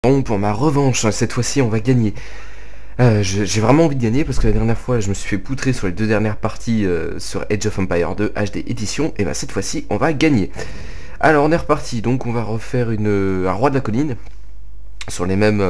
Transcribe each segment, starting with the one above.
Bon, pour ma revanche, cette fois-ci on va gagner. J'ai vraiment envie de gagner parce que la dernière fois je me suis fait poutrer sur les deux dernières parties sur Age of Empires 2 HD édition, et bah cette fois-ci on va gagner. Alors on est reparti, donc on va refaire un roi de la colline sur les mêmes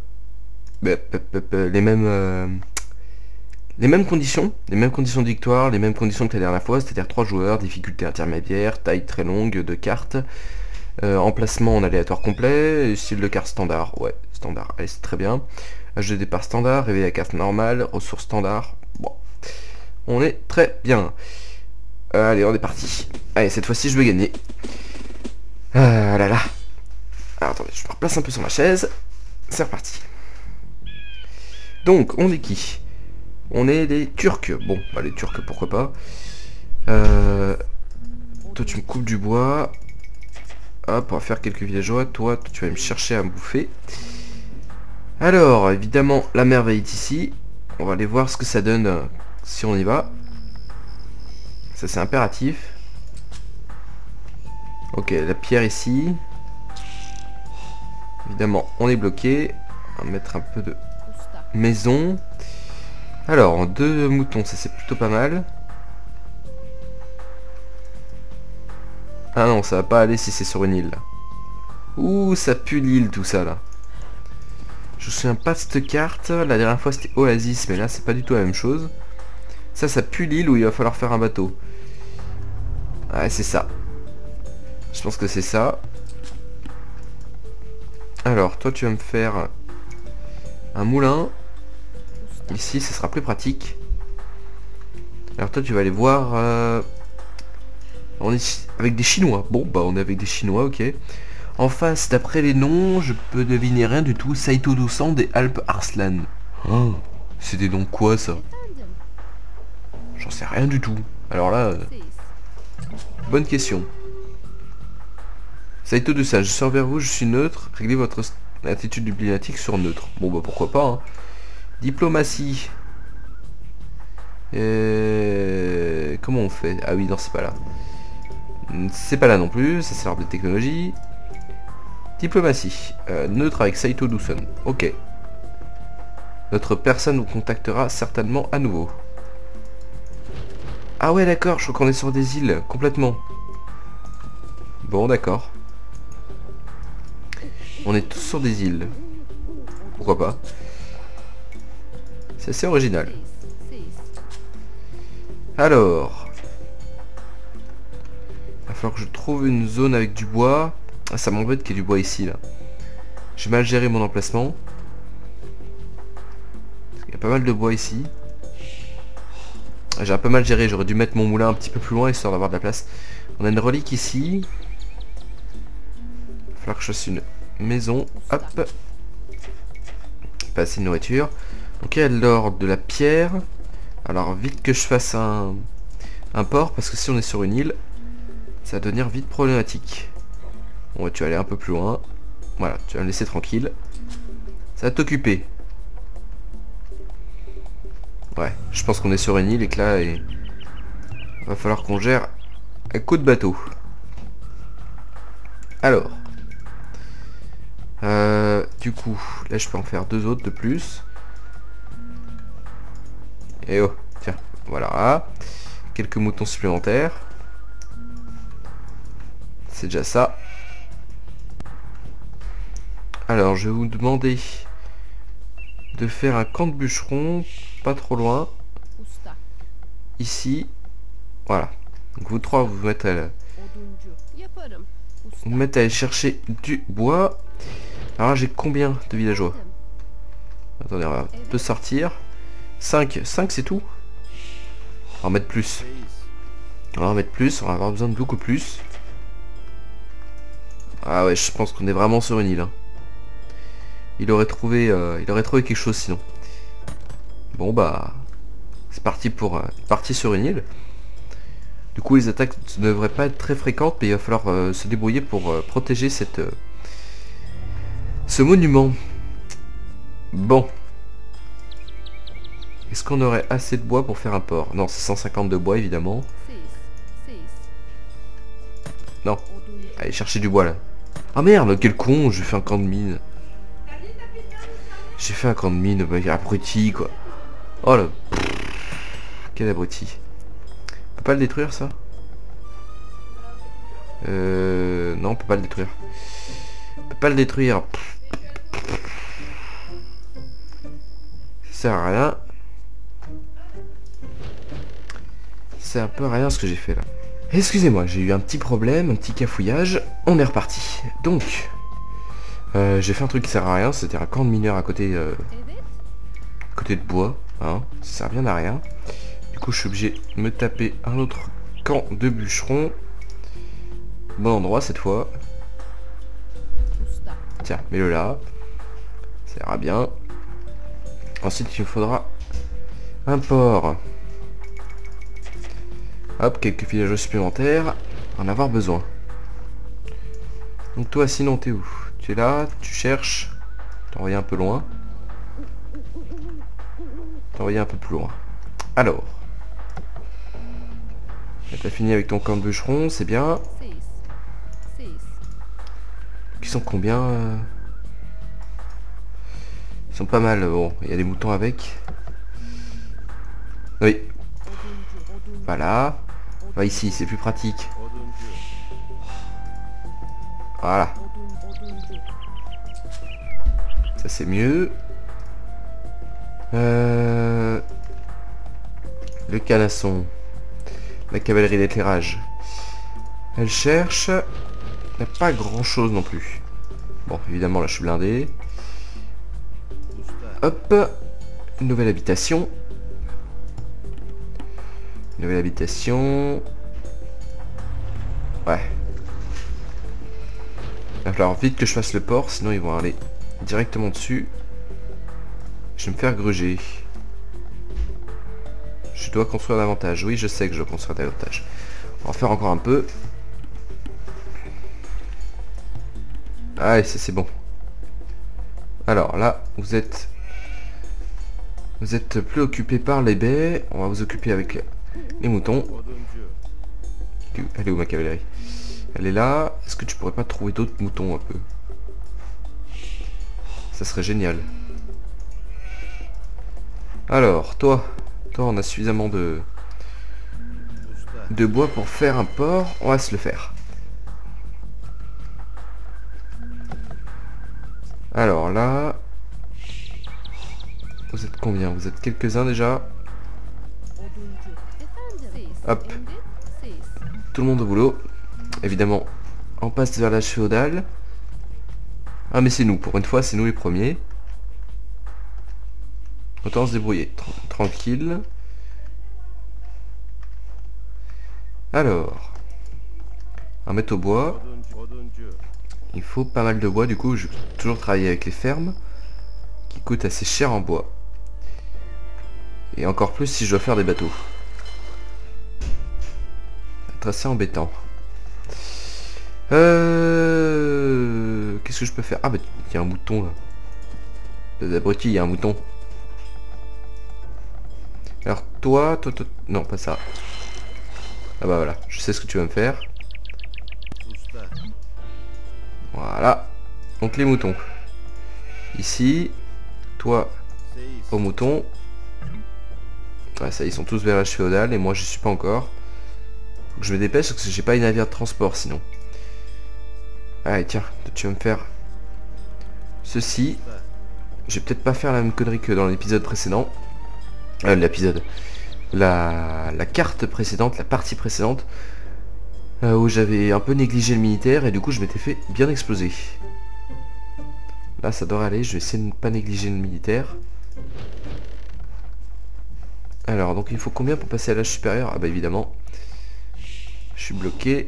les mêmes conditions de victoire, les mêmes conditions que la dernière fois, c'est-à-dire 3 joueurs, difficulté intermédiaire, taille très longue de cartes. Emplacement en aléatoire complet, et style de carte standard, ouais, standard, allez c'est très bien. Âge de départ standard, réveil à carte normale, ressources standard, bon, on est très bien. Allez, on est parti. Allez, cette fois-ci je veux gagner. Ah là là. Alors attendez, je me replace un peu sur ma chaise, c'est reparti. Donc, on est qui? On est les Turcs, bon, bah les Turcs pourquoi pas. Toi tu me coupes du bois. Hop, on va faire quelques villageois. Toi, tu vas me chercher à me bouffer. Alors, évidemment, la merveille est ici. On va aller voir ce que ça donne si on y va. Ça, c'est impératif. Ok, la pierre ici. Évidemment, on est bloqué. On va mettre un peu de maison. Alors, 2 moutons, ça c'est plutôt pas mal. Ah non, ça va pas aller si c'est sur une île là. Ouh, ça pue l'île tout ça là. Je me souviens pas de cette carte. La dernière fois c'était Oasis, mais là c'est pas du tout la même chose. Ça pue l'île où il va falloir faire un bateau. Ouais, c'est ça. Je pense que c'est ça. Alors, toi tu vas me faire un moulin. Ici, ce sera plus pratique. Alors toi tu vas aller voir... On est avec des Chinois. Bon, bah on est avec des Chinois, ok. En face, d'après les noms, je peux deviner rien du tout. Saito Dusan des Alpes Arslan. Oh, c'est des noms quoi ça? J'en sais rien du tout. Alors là, bonne question. Saito Dusan, je sors vers vous, je suis neutre. Réglez votre attitude diplomatique sur neutre. Bon bah pourquoi pas, hein. Diplomatie. Comment on fait? Ah oui, non, c'est pas là. C'est pas là non plus, ça c'est l'arbre de technologie. Diplomatie. Neutre avec Saito Dusan. Ok. Notre personne vous contactera certainement à nouveau. Ah ouais d'accord, je crois qu'on est sur des îles, complètement. Bon d'accord. On est tous sur des îles. Pourquoi pas. C'est assez original. Alors. Il va falloir que je trouve une zone avec du bois. Ah, ça m'embête qu'il y ait du bois ici, là. J'ai mal géré mon emplacement. Il y a pas mal de bois ici. J'ai un peu mal géré, j'aurais dû mettre mon moulin un petit peu plus loin, histoire d'avoir de la place. On a une relique ici. Il va falloir que je fasse une maison. Hop. Pas assez de nourriture. Donc il y a de l'or, de la pierre. Alors vite que je fasse un port, parce que si on est sur une île, ça va devenir vite problématique. Bon, tu vas aller un peu plus loin. Voilà, tu vas me laisser tranquille. Ça va t'occuper. Ouais, je pense qu'on est sur une île et que là, il va falloir qu'on gère un coup de bateau. Alors. Du coup, là je peux en faire 2 autres de plus. Et oh, tiens, voilà. Quelques moutons supplémentaires. C'est déjà ça. Alors, je vais vous demander de faire un camp de bûcheron, pas trop loin. Ici. Voilà. Donc vous trois, vous mettez à aller chercher du bois. Alors là, j'ai combien de villageois? Attendez, on va un peu sortir. 5 c'est tout? On va en mettre plus. On va en mettre plus, on va avoir besoin de beaucoup plus. Ah ouais, je pense qu'on est vraiment sur une île, hein. Il aurait trouvé quelque chose sinon. Bon bah, c'est parti pour partie sur une île. Du coup, les attaques ne devraient pas être très fréquentes, mais il va falloir se débrouiller pour protéger ce monument. Bon. Est-ce qu'on aurait assez de bois pour faire un port? Non, c'est 150 de bois évidemment. Non. Allez, chercher du bois là. Ah merde, quel con, je fais un camp de mine. J'ai fait un camp de mine, bah, abruti quoi. Oh là. Quel abruti. On peut pas le détruire ça? Non, on peut pas le détruire. On peut pas le détruire. Ça sert à rien. C'est un peu rien ce que j'ai fait là. Excusez-moi, j'ai eu un petit problème, un petit cafouillage. On est reparti. Donc, j'ai fait un truc qui sert à rien. C'était un camp de mineurs à côté de bois. Hein, ça sert bien à rien. Du coup, je suis obligé de me taper un autre camp de bûcherons. Bon endroit cette fois. Tiens, mets-le là. Ça ira bien. Ensuite, il me faudra un porc. Hop, quelques villageois supplémentaires. En avoir besoin. Donc toi, sinon, t'es où? Tu es là, tu cherches. T'es envoyé un peu loin. T'es envoyé un peu plus loin. Alors. T'as fini avec ton camp de bûcheron, c'est bien. Ils sont combien Ils sont pas mal. Bon, il y a des moutons avec. Oui. Voilà. Va ici, c'est plus pratique. Voilà. Ça c'est mieux. Le canasson. La cavalerie d'éclairage. Elle cherche. Il n'y a pas grand chose non plus. Bon, évidemment là je suis blindé. Hop. Une nouvelle habitation. Une nouvelle habitation. Ouais. Il va falloir vite que je fasse le port, sinon ils vont aller directement dessus. Je vais me faire gruger. Je dois construire davantage. Oui, je sais que je dois construire davantage. On va en faire encore un peu. Allez, ça c'est bon. Alors là, vous êtes plus occupé par les baies. On va vous occuper avec les moutons. Elle est où ma cavalerie? Elle est là. Est-ce que tu pourrais pas trouver d'autres moutons un peu? Ça serait génial. Alors, toi on a suffisamment de bois pour faire un port. On va se le faire. Alors là... Vous êtes combien? Vous êtes quelques-uns déjà. Hop. Tout le monde au boulot. Évidemment, on passe vers l'âge féodal. Ah mais c'est nous, pour une fois c'est nous les premiers. Autant se débrouiller. Tranquille. Alors. On va mettre au bois. Il faut pas mal de bois, du coup je vais toujours travailler avec les fermes. Qui coûtent assez cher en bois. Et encore plus si je dois faire des bateaux. Ça va être assez embêtant. Qu'est-ce que je peux faire? Ah bah il y a un mouton là. Des abrutis, il y a un mouton. Alors toi... Non, pas ça. Ah bah voilà, je sais ce que tu vas me faire. Voilà. Donc les moutons. Ici. Toi, au mouton. Ouais, ça, ils sont tous vers l'âge féodal et moi je suis pas encore. Donc je me dépêche parce que j'ai pas une navire de transport sinon. Allez, tiens, tu vas me faire ceci. Je vais peut-être pas faire la même connerie que dans l'épisode précédent. L'épisode. La carte précédente, la partie précédente. Où j'avais un peu négligé le militaire et du coup je m'étais fait bien exploser. Là ça devrait aller, je vais essayer de ne pas négliger le militaire. Alors donc il faut combien pour passer à l'âge supérieur? Ah bah évidemment. Je suis bloqué.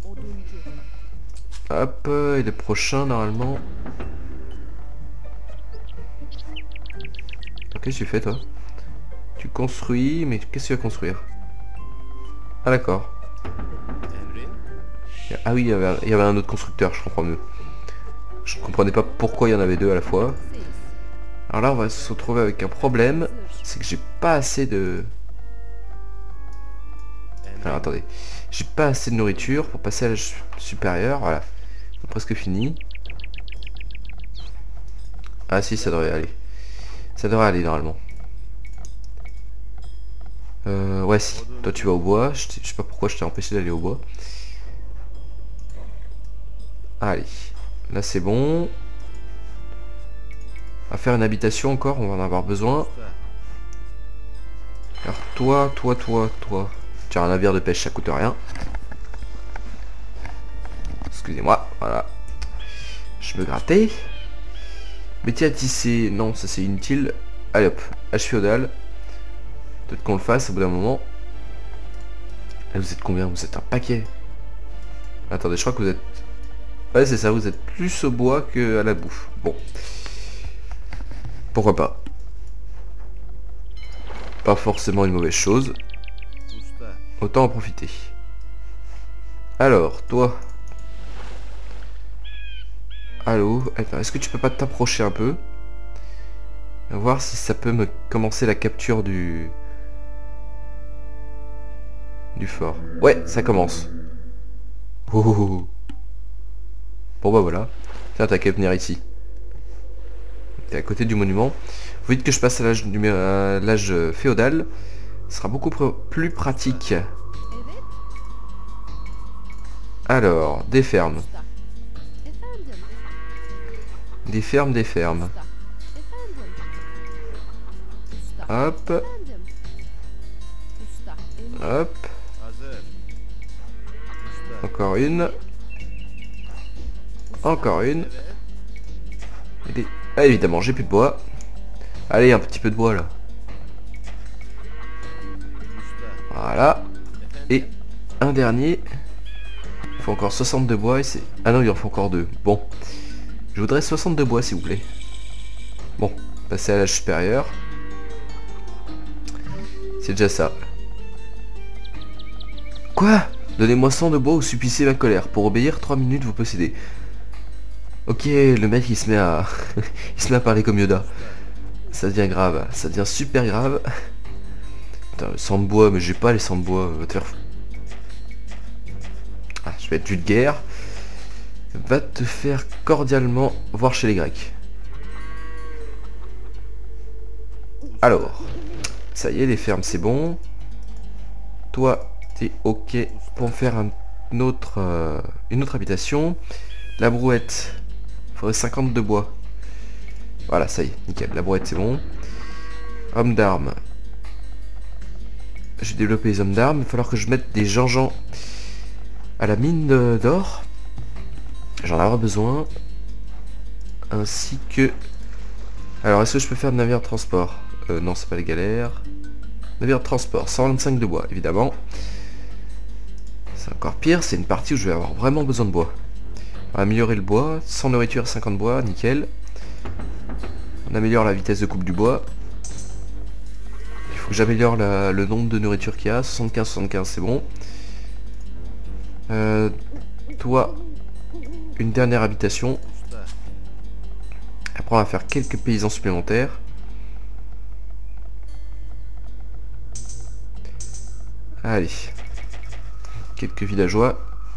Hop, et le prochain normalement. Qu'est-ce que tu fais toi? Tu construis, mais qu'est-ce que tu vas construire? Ah d'accord. Ah oui, il y avait un autre constructeur, je comprends mieux. Je ne comprenais pas pourquoi il y en avait deux à la fois. Alors là, on va se retrouver avec un problème. C'est que j'ai pas assez de... Alors attendez. J'ai pas assez de nourriture pour passer à l'âge supérieur. Voilà. Presque fini. Ah si, ça devrait aller. Ça devrait aller normalement. Ouais si, toi tu vas au bois, je sais pas pourquoi je t'ai empêché d'aller au bois. Allez, là c'est bon. On va faire une habitation encore, on va en avoir besoin. Alors toi. Tu as un navire de pêche, ça coûte rien. Excusez-moi, voilà. Je me grattais. Métier à tisser, non ça c'est inutile. Allez hop, H féodal. Peut-être qu'on le fasse au bout d'un moment. Là, vous êtes combien? Vous êtes un paquet. Attendez, je crois que vous êtes... Ouais c'est ça, vous êtes plus au bois que à la bouffe. Bon. Pourquoi pas. Pas forcément une mauvaise chose. Autant en profiter. Alors, toi. Allô? Est-ce que tu peux pas t'approcher un peu? On va voir si ça peut me commencer la capture du fort. Ouais, ça commence. Oh, oh, oh. Bon bah voilà. Tiens, t'as qu'à venir ici. T'es à côté du monument. Vous dites que je passe à l'âge féodal. Ce sera beaucoup plus pratique. Alors, des fermes. Des fermes. Hop. Hop. Encore une. Encore une. Ah, évidemment, j'ai plus de bois. Allez, un petit peu de bois là. Voilà. Et un dernier. Il faut encore 62 bois et c'est... Ah non, il en faut encore 2. Bon. Je voudrais 62 bois s'il vous plaît. Bon, passer à l'âge supérieur. C'est déjà ça. Quoi? Donnez-moi 100 de bois ou supplicez ma colère. Pour obéir, 3 minutes vous possédez. Ok, le mec il se met à... il se met à parler comme Yoda. Ça devient grave, ça devient super grave. Putain, 100 de bois, mais j'ai pas les 100 de bois, va te faire... Ah, je vais être vulgaire. Va te faire cordialement voir chez les Grecs. Alors, ça y est, les fermes c'est bon. Toi, t'es ok pour me faire une autre habitation. La brouette, il faudrait 50 de bois. Voilà, ça y est, nickel, la brouette c'est bon. Hommes d'armes. J'ai développé les hommes d'armes, il va falloir que je mette des gens à la mine d'or. J'en aurai besoin. Ainsi que... Alors, est-ce que je peux faire de navire de transport? Non, c'est pas les galères. Navire de transport, 125 de bois, évidemment. C'est encore pire, c'est une partie où je vais avoir vraiment besoin de bois. On va améliorer le bois, 100 nourriture, 50 bois, nickel. On améliore la vitesse de coupe du bois. Il faut que j'améliore le nombre de nourriture qu'il y a, 75, c'est bon. Toi, une dernière habitation. Après on va faire quelques paysans supplémentaires. Allez. Quelques villageois.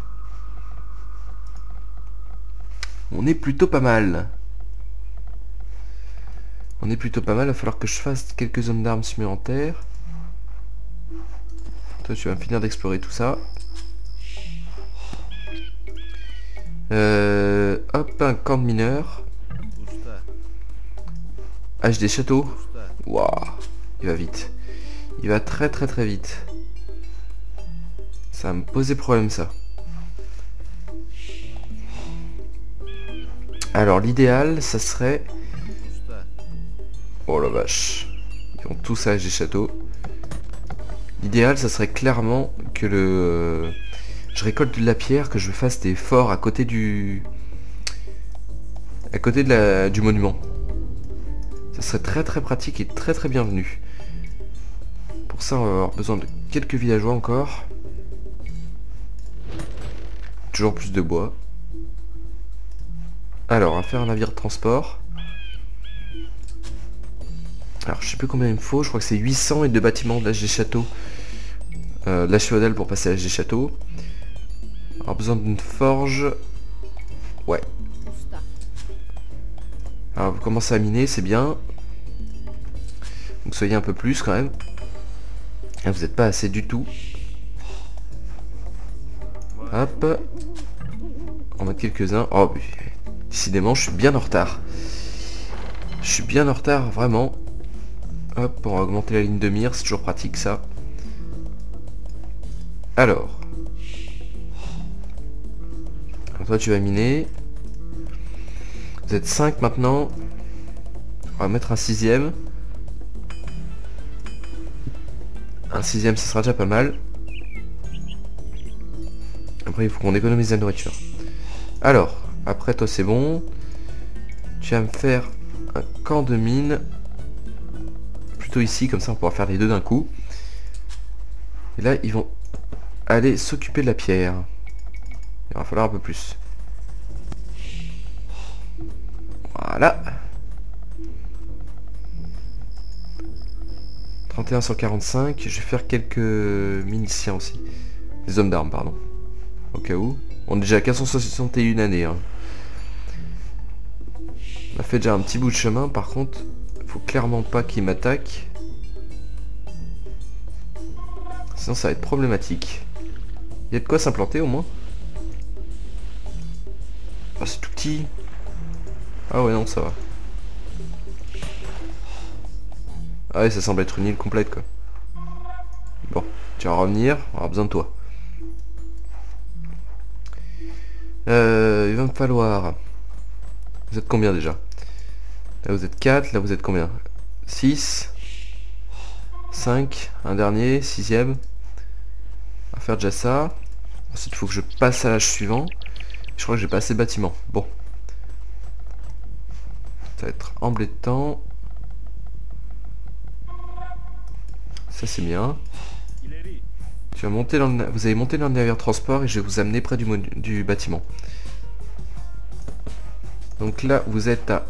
On est plutôt pas mal. On est plutôt pas mal. Il va falloir que je fasse quelques zones d'armes supplémentaires. Toi tu vas finir d'explorer tout ça. Hop, un camp de mineurs. Ah, j'ai des châteaux. Waouh, il va vite. Il va très vite. Ça va me poser problème ça. Alors l'idéal, ça serait... Oh la vache. Ils ont tous à des châteaux. L'idéal, ça serait clairement que je récolte de la pierre, que je fasse des forts à côté du... du monument. Ça serait très pratique et très bienvenu. Pour ça, on va avoir besoin de quelques villageois encore. Toujours plus de bois. Alors, on va faire un navire de transport. Alors, je sais plus combien il me faut. Je crois que c'est 800 et 2 bâtiments de l'âge des châteaux. L'âge féodal pour passer à l'âge des châteaux. Alors, besoin d'une forge. Ouais. Alors, vous commencez à miner, c'est bien. Donc soyez un peu plus quand même. Ah, vous n'êtes pas assez du tout. Hop. On met quelques-uns. Oh, décidément, je suis bien en retard. Je suis bien en retard, vraiment. Hop, on va augmenter la ligne de mire, c'est toujours pratique ça. Alors. Toi, tu vas miner. Vous êtes 5 maintenant. On va mettre un 6ème. Un 6ème, ce sera déjà pas mal. Après, il faut qu'on économise la nourriture. Alors, après, toi, c'est bon. Tu vas me faire un camp de mine. Plutôt ici, comme ça, on pourra faire les deux d'un coup. Et là, ils vont aller s'occuper de la pierre. Il va falloir un peu plus. Voilà. 31 sur 45. Je vais faire quelques miliciens aussi. Des hommes d'armes, pardon. Au cas où. On est déjà à 461 années. Hein. On a fait déjà un petit bout de chemin. Par contre, faut clairement pas qu'ils m'attaquent. Sinon, ça va être problématique. Il y a de quoi s'implanter au moins. Ah, c'est tout petit. Ah ouais, non, ça va. Ah ouais, ça semble être une île complète, quoi. Bon, tu vas revenir, on aura besoin de toi. Il va me falloir... Vous êtes combien déjà? Là vous êtes 4, là vous êtes combien? 6, 5, un dernier, 6ème. On va faire déjà ça. Ensuite il faut que je passe à l'âge suivant. Je crois que j'ai pas assez de bâtiments. Bon. Ça va être embêtant. Ça c'est bien. Tu vas monter dans le... Vous allez monter dans le navire transport et je vais vous amener près du bâtiment. Donc là vous êtes à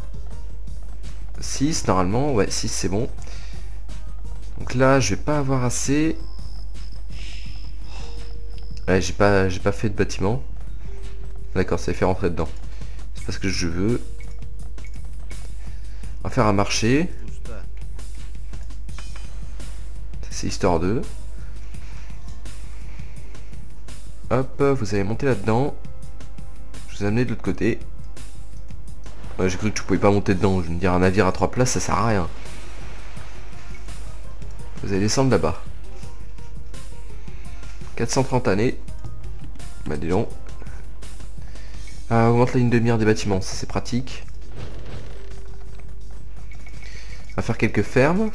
6 normalement. Ouais, 6 c'est bon. Donc là je vais pas avoir assez. Ouais, j'ai pas fait de bâtiment. D'accord, ça fait rentrer dedans. C'est pas ce que je veux. On va faire un marché. C'est histoire 2. Hop, vous allez monter là-dedans. Je vous ai amené de l'autre côté. Ouais, j'ai cru que tu pouvais pas monter dedans. Je veux dire, un navire à 3 places, ça sert à rien. Vous allez descendre là-bas. 430 années. Bah dis donc. Augmente la ligne de mire des bâtiments, ça c'est pratique. On va faire quelques fermes.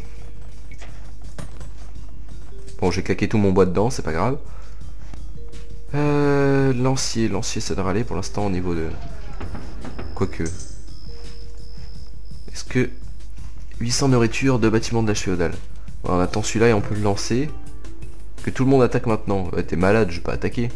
Bon, j'ai claqué tout mon bois dedans, c'est pas grave. Lancier ça devrait aller pour l'instant au niveau de... Quoique. Est-ce que... 800 nourriture, 2 bâtiments de l'âge féodal. Bon, on attend celui-là et on peut le lancer. Que tout le monde attaque maintenant. Ouais, t'es malade, je vais pas attaquer.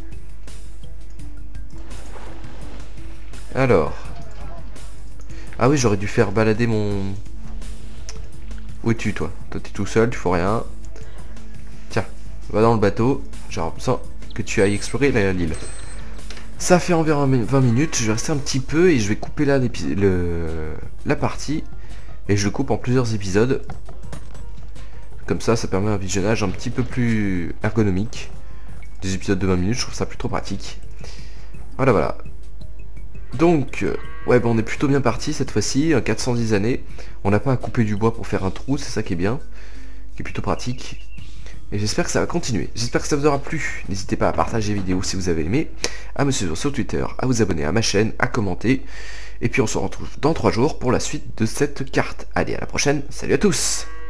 Alors. Ah oui, j'aurais dû faire balader mon... Où es-tu toi? Toi t'es tout seul, tu fais rien. Tiens, va dans le bateau. J'aurais besoin que tu ailles explorer l'île. Ça fait environ 20 minutes, je vais rester un petit peu et je vais couper là la partie. Et je le coupe en plusieurs épisodes. Comme ça, ça permet un visionnage un petit peu plus ergonomique. Des épisodes de 20 minutes, je trouve ça plutôt pratique. Voilà. Donc, ouais, bon, on est plutôt bien parti cette fois-ci, 410 années. On n'a pas à couper du bois pour faire un trou, c'est ça qui est bien. Qui est plutôt pratique. Et j'espère que ça va continuer. J'espère que ça vous aura plu. N'hésitez pas à partager la vidéo si vous avez aimé, à me suivre sur Twitter, à vous abonner à ma chaîne, à commenter. Et puis on se retrouve dans 3 jours pour la suite de cette carte. Allez, à la prochaine. Salut à tous!